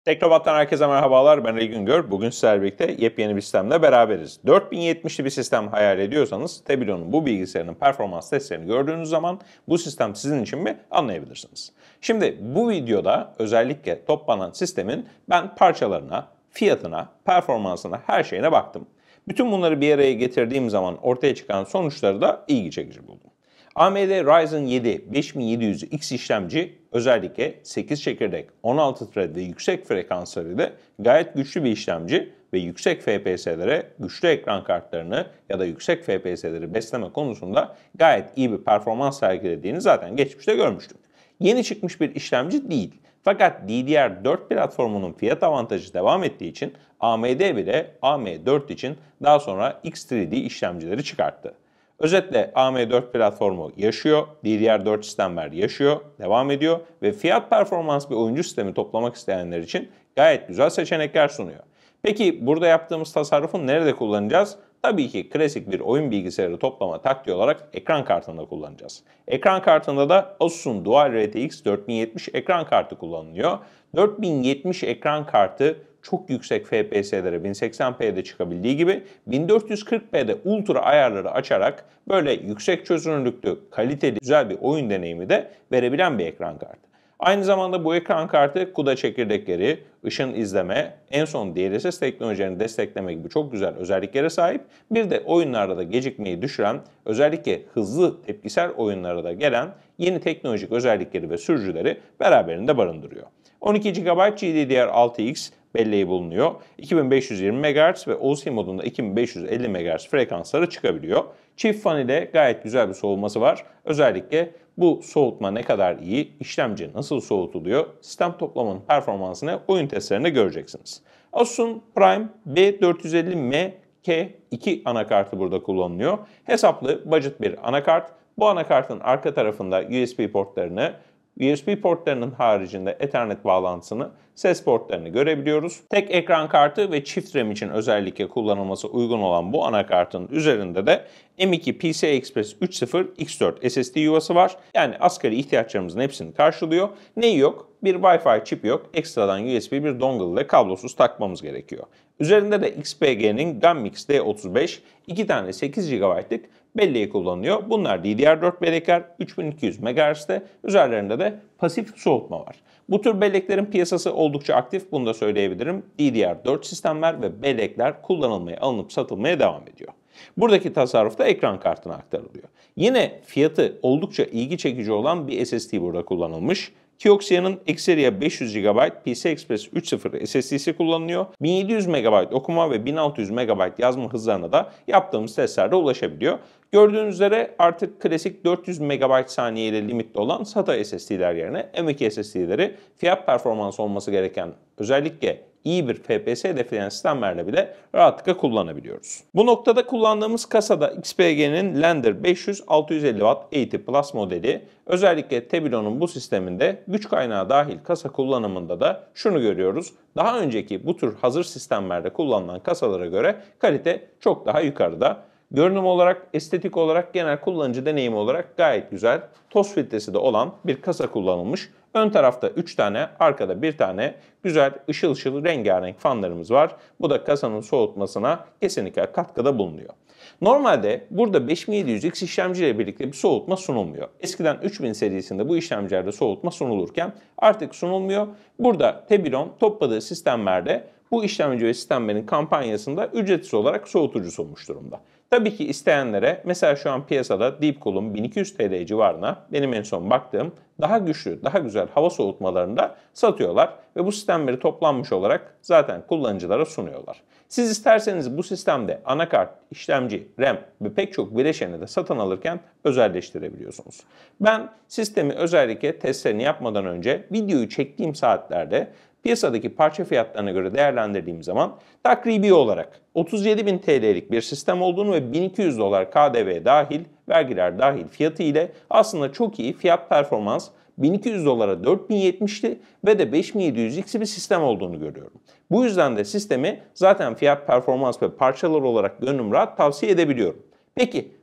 Teknobat'tan herkese merhabalar. Ben Ali Güngör. Bugün sizlerle birlikte yepyeni bir sistemle beraberiz. 4070'li bir sistem hayal ediyorsanız Tebillon'un bu bilgisayarının performans testlerini gördüğünüz zaman bu sistem sizin için mi anlayabilirsiniz. Şimdi bu videoda özellikle toplanan sistemin ben parçalarına, fiyatına, performansına, her şeyine baktım. Bütün bunları bir araya getirdiğim zaman ortaya çıkan sonuçları da ilgi çekici buldum. AMD Ryzen 7 5700X işlemci özellikle 8 çekirdek, 16 thread ve yüksek frekanslarıyla gayet güçlü bir işlemci ve yüksek FPS'lere, güçlü ekran kartlarını ya da yüksek FPS'leri besleme konusunda gayet iyi bir performans sergilediğini zaten geçmişte görmüştük. Yeni çıkmış bir işlemci değil. Fakat DDR4 platformunun fiyat avantajı devam ettiği için AMD bile AM4 için daha sonra X3D işlemcileri çıkarttı. Özetle AM4 platformu yaşıyor, DDR4 sistemler yaşıyor, devam ediyor ve fiyat performans bir oyuncu sistemi toplamak isteyenler için gayet güzel seçenekler sunuyor. Peki burada yaptığımız tasarrufu nerede kullanacağız? Tabii ki klasik bir oyun bilgisayarı toplama taktiği olarak ekran kartında kullanacağız. Ekran kartında da Asus'un Dual RTX 4070 ekran kartı kullanılıyor. 4070 ekran kartı çok yüksek FPS'lere 1080p'de çıkabildiği gibi 1440p'de ultra ayarları açarak böyle yüksek çözünürlüklü, kaliteli, güzel bir oyun deneyimi de verebilen bir ekran kartı. Aynı zamanda bu ekran kartı CUDA çekirdekleri, ışın izleme, en son DLSS teknolojilerini destekleme gibi çok güzel özelliklere sahip. Bir de oyunlarda da gecikmeyi düşüren, özellikle hızlı tepkisel oyunlara da gelen yeni teknolojik özellikleri ve sürücüleri beraberinde barındırıyor. 12 GB GDDR6X belleği bulunuyor. 2520 MHz ve OC modunda 2550 MHz frekansları çıkabiliyor. Çift fan ile gayet güzel bir soğuması var. Özellikle bu soğutma ne kadar iyi, işlemci nasıl soğutuluyor, sistem toplamanın performansını oyun testlerinde göreceksiniz. Asus'un Prime B450MK2 anakartı burada kullanılıyor. Hesaplı, budget bir anakart. Bu anakartın arka tarafında USB portlarını, USB portlarının haricinde Ethernet bağlantısını, ses portlarını görebiliyoruz. Tek ekran kartı ve çift RAM için özellikle kullanılması uygun olan bu anakartın üzerinde de M.2 PCI Express 3.0 X4 SSD yuvası var. Yani asgari ihtiyaçlarımızın hepsini karşılıyor. Neyi yok? Bir Wi-Fi çip yok. Ekstradan USB bir dongle ile kablosuz takmamız gerekiyor. Üzerinde de XPG'nin Gammix D35 2 tane 8 GB'lık belleği kullanılıyor. Bunlar DDR4 bellekler 3200 MHz'de. Üzerlerinde de pasif soğutma var. Bu tür belleklerin piyasası oldukça aktif. Bunu da söyleyebilirim. DDR4 sistemler ve bellekler kullanılmaya, alınıp satılmaya devam ediyor. Buradaki tasarruf da ekran kartına aktarılıyor. Yine fiyatı oldukça ilgi çekici olan bir SSD burada kullanılmış. Kioxia'nın Xperia 500 GB PCI Express 3.0 SSD'si kullanılıyor. 1700 MB okuma ve 1600 MB yazma hızlarına da yaptığımız testlerde ulaşabiliyor. Gördüğünüz üzere artık klasik 400 MB saniye ile limitli olan SATA SSD'ler yerine M.2 SSD'leri fiyat performans olması gereken özellikle iyi bir FPS hedefleyen sistemlerle bile rahatlıkla kullanabiliyoruz. Bu noktada kullandığımız kasada XPG'nin Lander 500 650 Watt 80 Plus modeli. Özellikle Tebillon'un bu sisteminde güç kaynağı dahil kasa kullanımında da şunu görüyoruz. Daha önceki bu tür hazır sistemlerde kullanılan kasalara göre kalite çok daha yukarıda. Görünüm olarak, estetik olarak, genel kullanıcı deneyimi olarak gayet güzel. Toz filtresi de olan bir kasa kullanılmış. Ön tarafta 3 tane, arkada 1 tane güzel ışıl ışıl rengarenk fanlarımız var. Bu da kasanın soğutmasına kesinlikle katkıda bulunuyor. Normalde burada 5700X işlemciyle birlikte bir soğutma sunulmuyor. Eskiden 3000 serisinde bu işlemcilerde soğutma sunulurken artık sunulmuyor. Burada Tebillon topladığı sistemlerde bu işlemci ve sistemlerin kampanyasında ücretsiz olarak soğutucu sunmuş durumda. Tabii ki isteyenlere mesela şu an piyasada Deepcool'un 1200 TL civarına benim en son baktığım daha güçlü, daha güzel hava soğutmalarını da satıyorlar ve bu sistemleri toplanmış olarak zaten kullanıcılara sunuyorlar. Siz isterseniz bu sistemde anakart, işlemci, RAM ve pek çok bileşeni de satın alırken özelleştirebiliyorsunuz. Ben sistemi özellikle testlerini yapmadan önce videoyu çektiğim saatlerde piyasadaki parça fiyatlarına göre değerlendirdiğim zaman takribi olarak 37.000 TL'lik bir sistem olduğunu ve 1200 dolar KDV dahil, vergiler dahil fiyatı ile aslında çok iyi fiyat performans 1200 dolara 4070'li ve de 5700X'li bir sistem olduğunu görüyorum. Bu yüzden de sistemi zaten fiyat performans ve parçalar olarak gönlüm rahat tavsiye edebiliyorum. Peki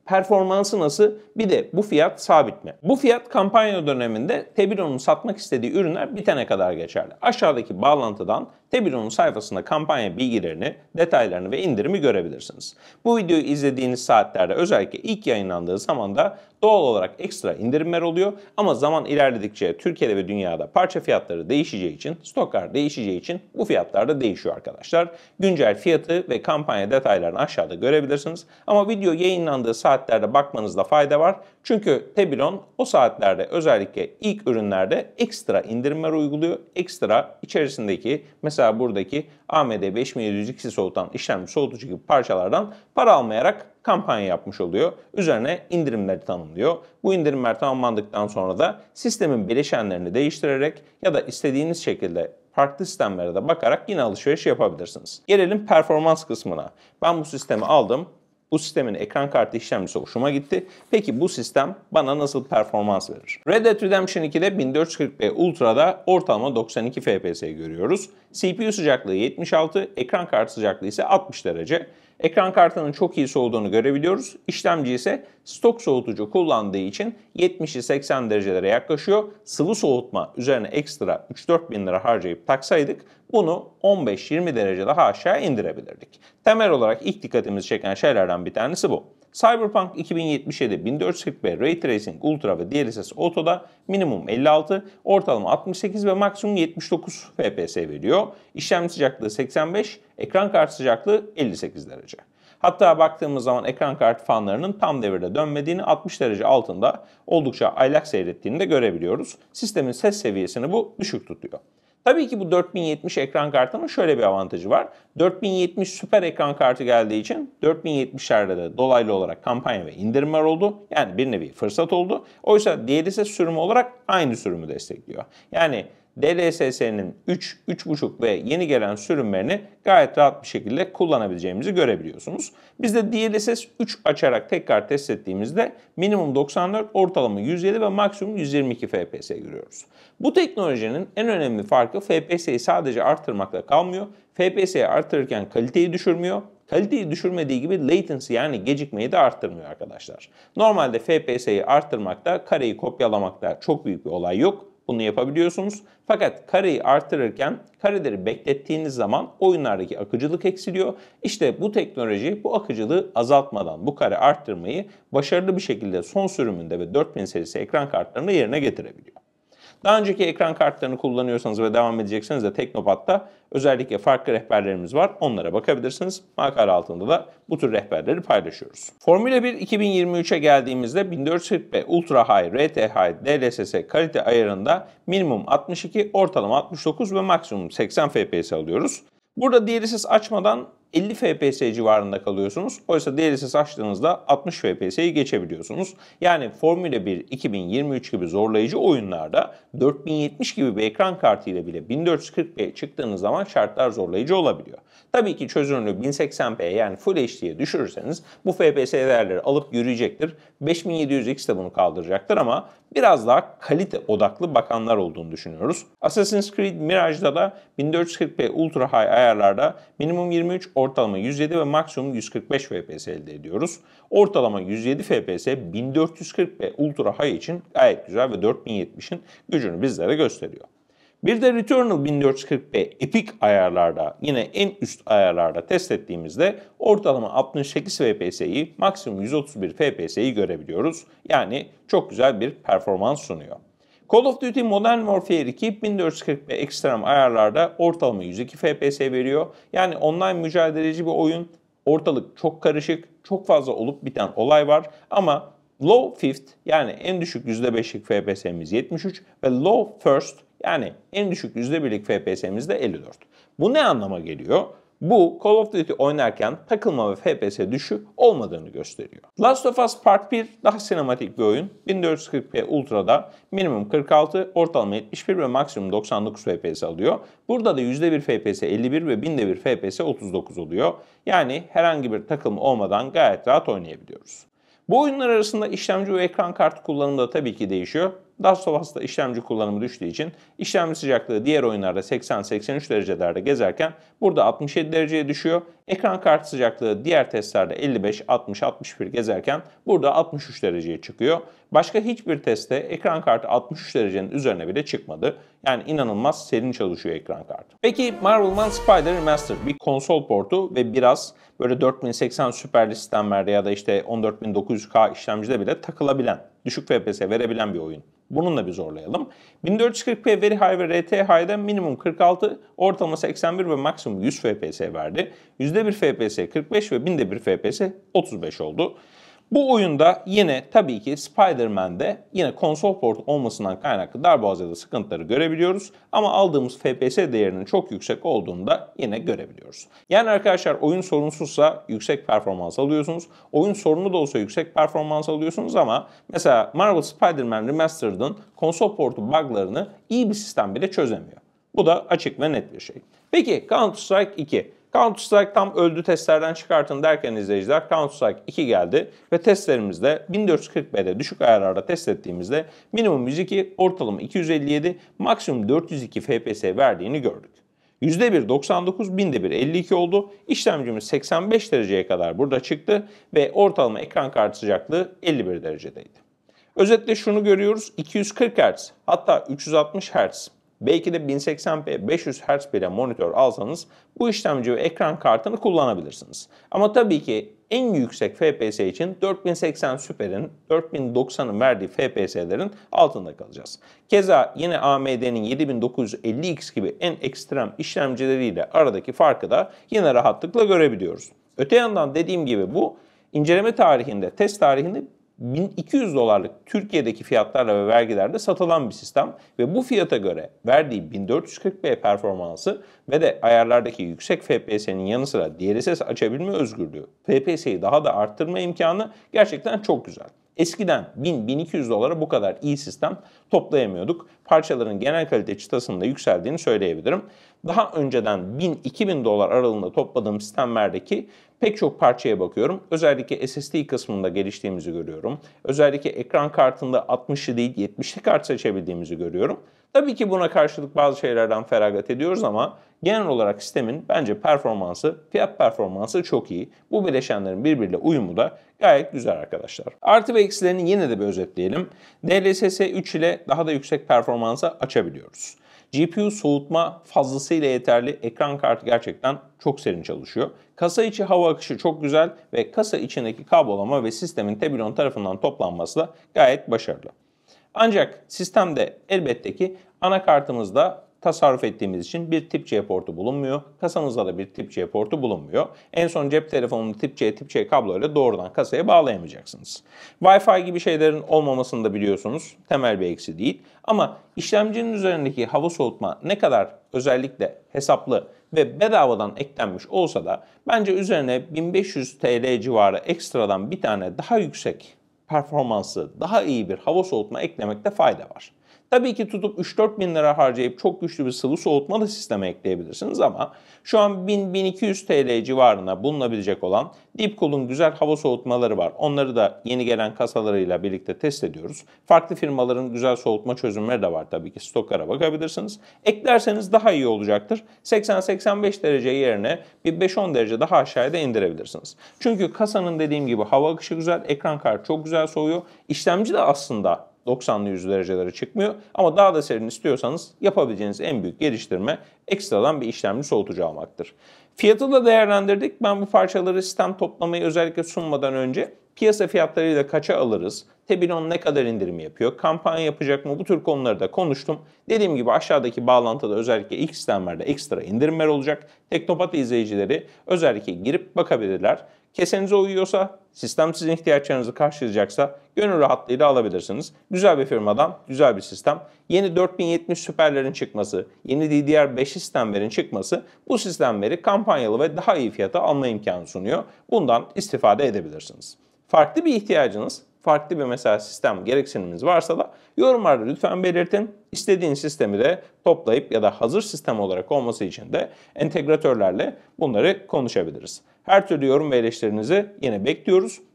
Performansı nasıl? Bir de bu fiyat sabit mi? Bu fiyat kampanya döneminde Tebiron'un satmak istediği ürünler bitene kadar geçerli. Aşağıdaki bağlantıdan Tebiron'un sayfasında kampanya bilgilerini, detaylarını ve indirimi görebilirsiniz. Bu videoyu izlediğiniz saatlerde özellikle ilk yayınlandığı zamanda doğal olarak ekstra indirimler oluyor. Ama zaman ilerledikçe Türkiye'de ve dünyada parça fiyatları değişeceği için, stoklar değişeceği için bu fiyatlar da değişiyor arkadaşlar. Güncel fiyatı ve kampanya detaylarını aşağıda görebilirsiniz. Ama video yayınlandığı saatlerde bakmanızda fayda var. Çünkü Tebiron o saatlerde özellikle ilk ürünlerde ekstra indirimler uyguluyor. Ekstra içerisindeki mesela buradaki AMD 5700X'i soğutan işlemci soğutucu gibi parçalardan para almayarak kampanya yapmış oluyor. Üzerine indirimleri tanımlıyor. Bu indirimler tamamlandıktan sonra da sistemin bileşenlerini değiştirerek ya da istediğiniz şekilde farklı sistemlere de bakarak yine alışveriş yapabilirsiniz. Gelelim performans kısmına. Ben bu sistemi aldım. Bu sistemin ekran kartı işlemcisi hoşuma gitti. Peki bu sistem bana nasıl performans verir? Red Dead Redemption 2'de 1440p Ultra'da ortalama 92 FPS görüyoruz. CPU sıcaklığı 76, ekran kartı sıcaklığı ise 60 derece. Ekran kartının çok iyi soğuduğunu görebiliyoruz. İşlemci ise stok soğutucu kullandığı için 70'i 80 derecelere yaklaşıyor. Sıvı soğutma üzerine ekstra 3-4 bin lira harcayıp taksaydık bunu 15-20 derece daha aşağı indirebilirdik. Temel olarak ilk dikkatimizi çeken şeylerden bir tanesi bu. Cyberpunk 2077 1440p Ray Tracing Ultra ve DLSS Auto'da minimum 56, ortalama 68 ve maksimum 79 FPS veriyor. İşlemci sıcaklığı 85, ekran kartı sıcaklığı 58 derece. Hatta baktığımız zaman ekran kartı fanlarının tam devirde dönmediğini, 60 derece altında oldukça aylak seyrettiğini de görebiliyoruz. Sistemin ses seviyesini bu düşük tutuyor. Tabii ki bu 4070 ekran kartının şöyle bir avantajı var. 4070 süper ekran kartı geldiği için 4070'lerde de dolaylı olarak kampanya ve indirimler oldu. Yani bir nevi fırsat oldu. Oysa DLSS sürümü olarak aynı sürümü destekliyor. Yani DLSS'nin 3, 3.5 ve yeni gelen sürümlerini gayet rahat bir şekilde kullanabileceğimizi görebiliyorsunuz. Biz de DLSS 3 açarak tekrar test ettiğimizde minimum 94, ortalama 107 ve maksimum 122 FPS görüyoruz. Bu teknolojinin en önemli farkı FPS'yi sadece artırmakla kalmıyor. FPS'yi artırırken kaliteyi düşürmüyor. Kaliteyi düşürmediği gibi latency yani gecikmeyi de arttırmıyor arkadaşlar. Normalde FPS'yi arttırmakta, kareyi kopyalamakta çok büyük bir olay yok. Bunu yapabiliyorsunuz. Fakat kareyi artırırken kareleri beklettiğiniz zaman oyunlardaki akıcılık eksiliyor. İşte bu teknoloji bu akıcılığı azaltmadan bu kare arttırmayı başarılı bir şekilde son sürümünde ve 4000 serisi ekran kartlarında yerine getirebiliyor. Daha önceki ekran kartlarını kullanıyorsanız ve devam edecekseniz de Teknopat'ta özellikle farklı rehberlerimiz var. Onlara bakabilirsiniz. Makale altında da bu tür rehberleri paylaşıyoruz. Formula 1 2023'e geldiğimizde 1440p Ultra High, RT High, DLSS kalite ayarında minimum 62, ortalama 69 ve maksimum 80 FPS alıyoruz. Burada DLSS açmadan 50 FPS civarında kalıyorsunuz. Oysa DLSS açtığınızda 60 FPS'yi geçebiliyorsunuz. Yani Formula 1 2023 gibi zorlayıcı oyunlarda 4070 gibi bir ekran kartı ile bile 1440p çıktığınız zaman şartlar zorlayıcı olabiliyor. Tabii ki çözünürlüğü 1080p yani Full HD'ye düşürürseniz bu FPS değerleri alıp yürüyecektir. 5700X de bunu kaldıracaktır ama biraz daha kalite odaklı bakanlar olduğunu düşünüyoruz. Assassin's Creed Mirage'da da 1440p Ultra High ayarlarda minimum 23, ortalama 107 ve maksimum 145 FPS elde ediyoruz. Ortalama 107 FPS 1440p Ultra High için gayet güzel ve 4070'in gücünü bizlere gösteriyor. Bir de Returnal 1440p Epic ayarlarda yine en üst ayarlarda test ettiğimizde ortalama 68 FPS'yi maksimum 131 FPS'yi görebiliyoruz. Yani çok güzel bir performans sunuyor. Call of Duty Modern Warfare 2 1440p ekstrem ayarlarda ortalama 102 FPS veriyor. Yani online mücadeleci bir oyun. Ortalık çok karışık, çok fazla olup biten olay var ama Low Fifth yani en düşük %5'lik FPS'miz 73 ve Low First yani en düşük %1'lik FPS'miz de 54. Bu ne anlama geliyor? Bu Call of Duty oynarken takılma ve FPS düşüşü olmadığını gösteriyor. Last of Us Part 1 daha sinematik bir oyun. 1440p Ultra'da minimum 46, ortalama 71 ve maksimum 99 FPS alıyor. Burada da %1 FPS 51 ve binde bir FPS 39 oluyor. Yani herhangi bir takılma olmadan gayet rahat oynayabiliyoruz. Bu oyunlar arasında işlemci ve ekran kartı kullanımı da tabii ki değişiyor. Last of Us'ta işlemci kullanımı düştüğü için işlemci sıcaklığı diğer oyunlarda 80-83 derecelerde gezerken burada 67 dereceye düşüyor. Ekran kartı sıcaklığı diğer testlerde 55, 60, 61 gezerken burada 63 dereceye çıkıyor. Başka hiçbir testte ekran kartı 63 derecenin üzerine bile çıkmadı. Yani inanılmaz serin çalışıyor ekran kartı. Peki Marvel'dan Spider Remastered bir konsol portu ve biraz böyle 4080 süperli sistemlerde ya da işte 14900K işlemcide bile takılabilen, düşük FPS verebilen bir oyun. Bununla bir zorlayalım. 1440p Very High ve RT High'da minimum 46, ortalama 81 ve maksimum 100 FPS verdi. %1 FPS 45 ve binde 1 FPS 35 oldu. Bu oyunda yine tabii ki Spider-Man'de yine konsol port olmasından kaynaklı darboğazda sıkıntıları görebiliyoruz. Ama aldığımız FPS değerinin çok yüksek olduğunu da yine görebiliyoruz. Yani arkadaşlar oyun sorunsuzsa yüksek performans alıyorsunuz. Oyun sorunlu da olsa yüksek performans alıyorsunuz ama mesela Marvel Spider-Man Remastered'ın konsol portu bug'larını iyi bir sistem bile çözemiyor. Bu da açık ve net bir şey. Peki Counter-Strike 2. Counter-Strike tam öldü testlerden çıkartın derken izleyiciler Counter-Strike 2 geldi ve testlerimizde 1440p'de düşük ayarlarda test ettiğimizde minimum 102, ortalama 257, maksimum 402 FPS verdiğini gördük. %1 99, binde 1 52 oldu. İşlemcimiz 85 dereceye kadar burada çıktı ve ortalama ekran kartı sıcaklığı 51 derecedeydi. Özetle şunu görüyoruz, 240 Hz hatta 360 Hz belki de 1080p 500 Hz bile monitör alsanız bu işlemci ve ekran kartını kullanabilirsiniz. Ama tabii ki en yüksek FPS için 4080 Super'in 4090'ın verdiği FPS'lerin altında kalacağız. Keza yine AMD'nin 7950X gibi en ekstrem işlemcileriyle aradaki farkı da yine rahatlıkla görebiliyoruz. Öte yandan dediğim gibi bu inceleme tarihinde, test tarihinde $1200 Türkiye'deki fiyatlarla ve vergilerde satılan bir sistem ve bu fiyata göre verdiği 1440p performansı ve de ayarlardaki yüksek FPS'nin yanı sıra DLSS açabilme özgürlüğü, FPS'yi daha da arttırma imkanı gerçekten çok güzel. Eskiden $1000-1200 bu kadar iyi sistem toplayamıyorduk. Parçaların genel kalite çıtasının da yükseldiğini söyleyebilirim. Daha önceden $1000-2000 aralığında topladığım sistemlerdeki pek çok parçaya bakıyorum. Özellikle SSD kısmında geliştiğimizi görüyorum. Özellikle ekran kartında 60'lı değil 70'li kart seçebildiğimizi görüyorum. Tabii ki buna karşılık bazı şeylerden feragat ediyoruz ama genel olarak sistemin bence performansı, fiyat performansı çok iyi. Bu bileşenlerin birbiriyle uyumu da gayet güzel arkadaşlar. Artı ve eksilerini yine de bir özetleyelim. DLSS 3 ile daha da yüksek performansa açabiliyoruz. GPU soğutma fazlasıyla yeterli. Ekran kartı gerçekten çok serin çalışıyor. Kasa içi hava akışı çok güzel ve kasa içindeki kablolama ve sistemin Tebilon tarafından toplanması da gayet başarılı. Ancak sistemde elbette ki anakartımızda tasarruf ettiğimiz için bir tip C portu bulunmuyor. Kasamızda da bir tip C portu bulunmuyor. En son cep telefonunu tip C kabloyla doğrudan kasaya bağlayamayacaksınız. Wi-Fi gibi şeylerin olmamasını da biliyorsunuz. Temel bir eksi değil. Ama işlemcinin üzerindeki hava soğutma ne kadar özellikle hesaplı ve bedavadan eklenmiş olsa da bence üzerine 1500 TL civarı ekstradan bir tane daha yüksek performanslı, daha iyi bir hava soğutma eklemekte fayda var. Tabii ki tutup 3-4 bin lira harcayıp çok güçlü bir sıvı soğutma da sisteme ekleyebilirsiniz ama şu an 1000-1200 TL civarına bulunabilecek olan Deepcool'un güzel hava soğutmaları var. Onları da yeni gelen kasalarıyla birlikte test ediyoruz. Farklı firmaların güzel soğutma çözümleri de var tabii ki. Stoklara bakabilirsiniz. Eklerseniz daha iyi olacaktır. 80-85 derece yerine bir 5-10 derece daha aşağıya da indirebilirsiniz. Çünkü kasanın dediğim gibi hava akışı güzel, ekran kartı çok güzel soğuyor. İşlemci de aslında 90'lı 100 derecelere çıkmıyor. Ama daha da serin istiyorsanız yapabileceğiniz en büyük geliştirme ekstradan bir işlemci soğutucu almaktır. Fiyatı da değerlendirdik. Ben bu parçaları sistem toplamayı özellikle sunmadan önce piyasa fiyatlarıyla kaça alırız? Tebilon ne kadar indirim yapıyor? Kampanya yapacak mı? Bu tür konuları da konuştum. Dediğim gibi aşağıdaki bağlantıda özellikle ilk sistemlerde ekstra indirimler olacak. Teknopat izleyicileri özellikle girip bakabilirler. Kesenize uyuyorsa, sistem sizin ihtiyaçlarınızı karşılayacaksa gönül rahatlığıyla alabilirsiniz. Güzel bir firmadan, güzel bir sistem. Yeni 4070 Super'lerin çıkması, yeni DDR5 sistemlerin çıkması bu sistemleri kampanyalı ve daha iyi fiyata alma imkanı sunuyor. Bundan istifade edebilirsiniz. Farklı bir ihtiyacınız, farklı bir mesela sistem gereksiniminiz varsa da yorumlarda lütfen belirtin. İstediğiniz sistemi de toplayıp ya da hazır sistem olarak olması için de entegratörlerle bunları konuşabiliriz. Her türlü yorum ve eleştirinizi yine bekliyoruz.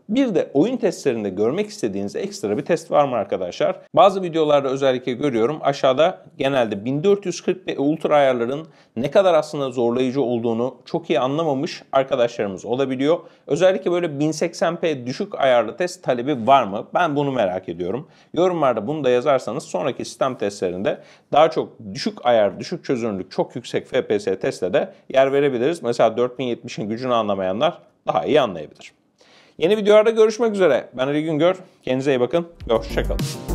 Bir de oyun testlerinde görmek istediğiniz ekstra bir test var mı arkadaşlar? Bazı videolarda özellikle görüyorum. Aşağıda genelde 1440 ve ultra ayarların ne kadar aslında zorlayıcı olduğunu çok iyi anlamamış arkadaşlarımız olabiliyor. Özellikle böyle 1080p düşük ayarlı test talebi var mı? Ben bunu merak ediyorum. Yorumlarda bunu da yazarsanız sonraki sistem testlerinde daha çok düşük ayar, düşük çözünürlük, çok yüksek FPS testte de yer verebiliriz. Mesela 4070'in gücünü anlamayanlar daha iyi anlayabilir. Yeni videolarda görüşmek üzere. Ben Ali Güngör. Kendinize iyi bakın ve hoşça kalın.